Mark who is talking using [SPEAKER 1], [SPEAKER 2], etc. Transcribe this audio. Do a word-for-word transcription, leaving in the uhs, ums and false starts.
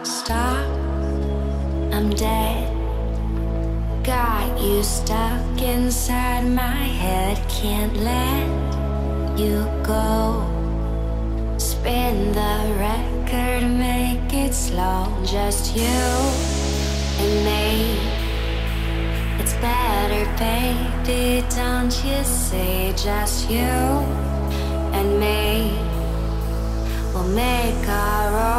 [SPEAKER 1] Stop, I'm dead. Got you stuck inside my head. Can't let you go. Spin the record, make it slow. Just you and me. It's better, baby, don't you see? Just you and me. We'll make our own